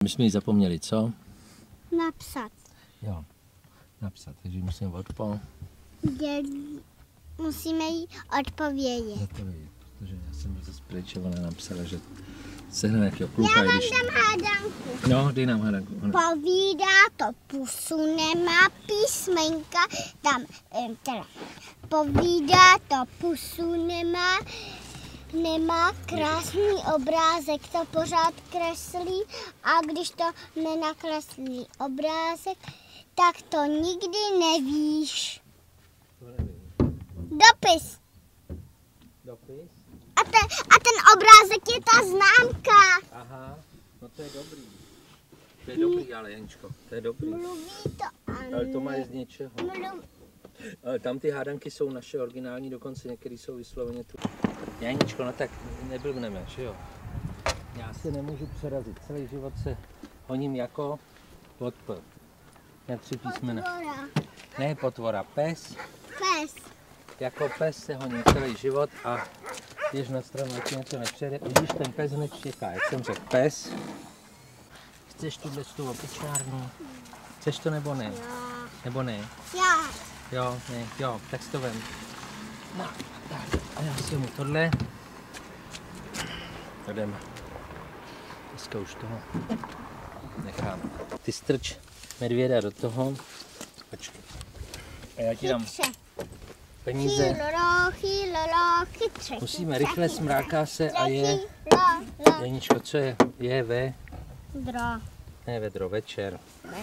My jsme ji zapomněli, co? Napsat. Jo, napsat, takže musíme Musíme jí odpovědět. Protože já jsem zase pryč, ona napsala, že sehnal nějakého kluka. Já vám dám hádanku. No, dej nám hádanku. Povídá to pusu, nemá písmenka, tam, povídá to pusu, nemá krásný obrázek, to pořád kreslí a když to nenakreslí obrázek, tak to nikdy nevíš. To nevím. Dopis. Dopis? A ten obrázek je ta známka. Aha, no to je dobrý. To je dobrý, ale Janičko, to je dobrý. Mluví to ano. Ale to má z něčeho. Ale tam ty hádanky jsou naše originální, dokonce některé jsou vysloveně tu. Janičko, no tak neblbneme, že jo? Já se nemůžu přerazit, celý život se honím jako pod P. Jak 3 písmena. Potvora. Ne potvora, pes. Pes. Jako pes se honím celý život a běž na stranu, ať ti něco nepřejde. Vidíš, ten pes hned čeká, jak jsem řekl, pes. Chceš tuhle tu opičárnu? Chceš to nebo ne? Jo. Nebo ne? Já. Jo, ne, jo, tak si to vem. No, tak, a já si mu tohle. Jdeme. Dneska už toho nechám. Ty strč medvěda do toho. Počkej. A já ti dám peníze. Chytře. Musíme rychle, smráká se a je... Janičko, co je? Je Dro. Ne vedro, večer.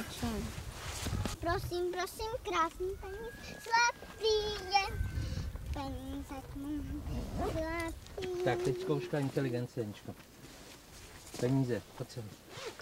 Prosím, krásný peníze, sladký je. Peníze, sladký. Tak, teď zkouška inteligence, Janičko. Peníze, pojď sem.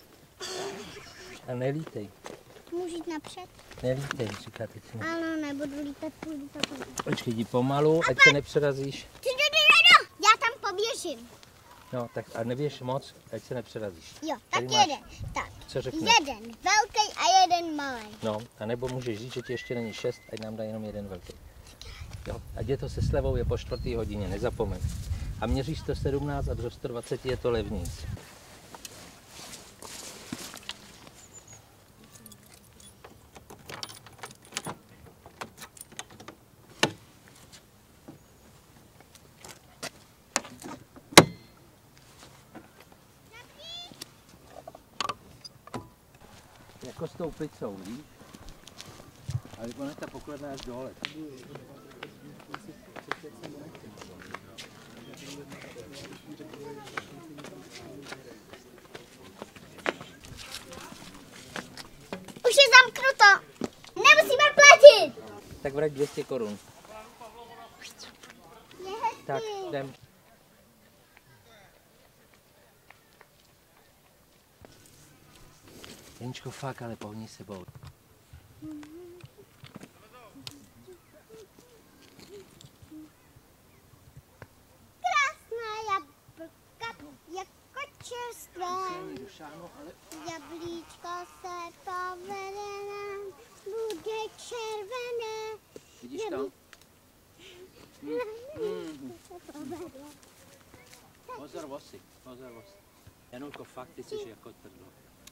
A nelítej. Můžu jít napřed? Nelítej, říká teď. Ano, nebudu lítat, půjdu to. Počkej, jdi pomalu, ať se nepřerazíš. Já tam poběžím. No, tak a neběž moc, ať se nepřerazíš. Jo, Tady tak máš. jeden. Tak, Co řekne? jeden velký a jeden malý. No, a nebo můžeš říct, že ti ještě není 6, ať nám dá jenom jeden velký. Jo, ať je to se slevou, je po 4. hodině, nezapomeň. A měříš 117 a do 120 je to levnější. Jako s tou pizzou, víš? Ale ona ta pokladná až dole. Už je zamknuto. Nemusíme platit. Tak vrať 200 korun. Je hezký. Tak, jdem. Jeničko, fakt, ale pohni sebou. Krásná jablka, jako čerstvé. Jablíčko se povede nám, bude červené. Vidíš to? Pozor vosy, pozor vosy. Janulko, fakt, ty jsi jako trdlo.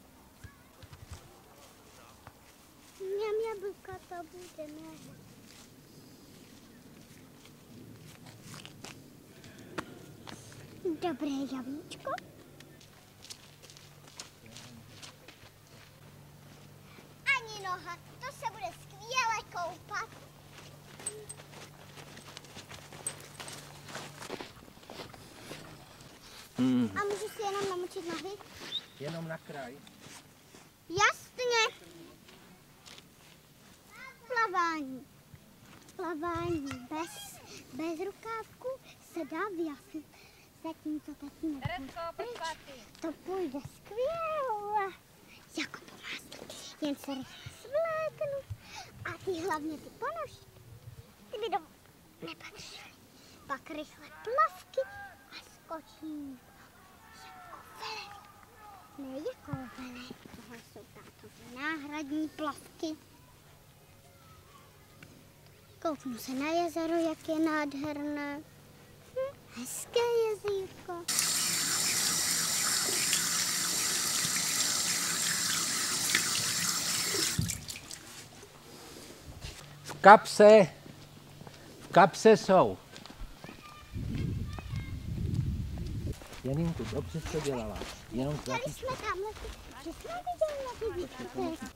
Jablka to bude mít. Dobré jablíčko. Ani noha, to se bude skvěle koupat. A můžu si jenom namočit nohy? Jenom na kraj. Jasně. Plavání bez rukávku se dá vyjasnit. Zatímco tatínek to půjde skvěle. Jako po vás. Jen se rychle svléknu. A ty hlavně ty ponožky. Ty by domů nepatřily. Pak rychle plavky a skočím. Jako vele. Ne jako vele. Tohle jsou tátovy náhradní plavky. Kouknu se na jezero, jak je nádherné. Hezké jezírko. v kapse jsou. Janinku, dobře jsi to dělala. Jenom Dali jsme tamhle, že jsme viděli na ty výtky.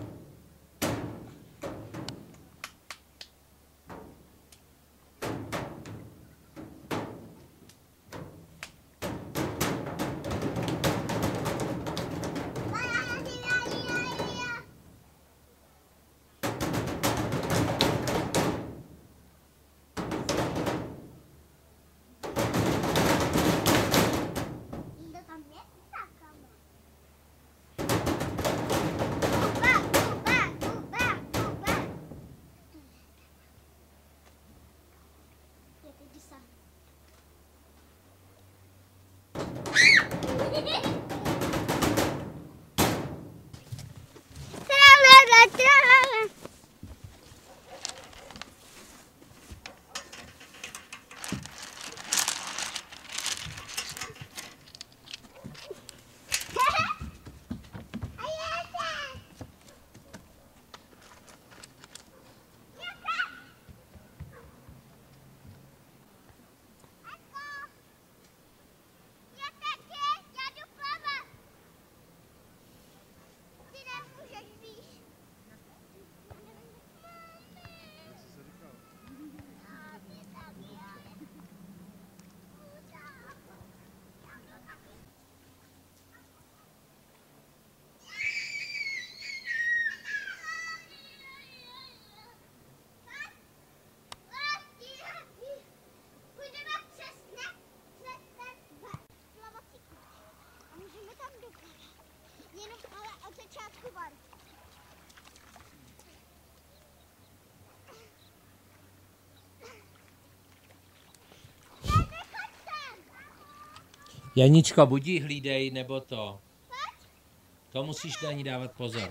Janičko, buď ji hlídej, nebo to. To musíš na ní dávat pozor.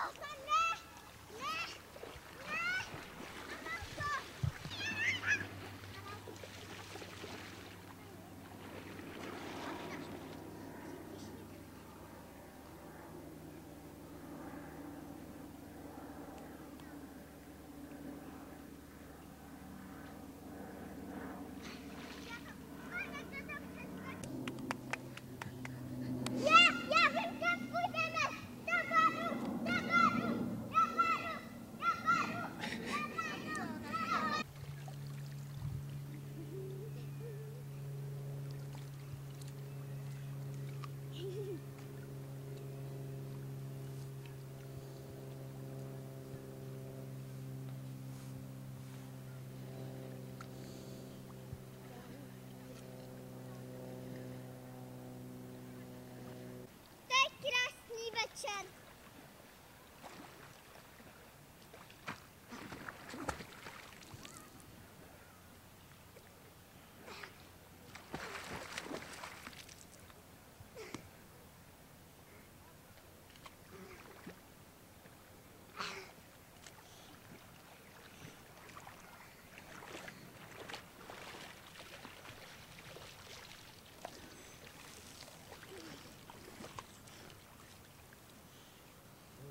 Večer.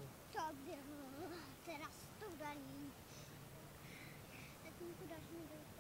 Teraz to daní. Tak mi to dáš mi do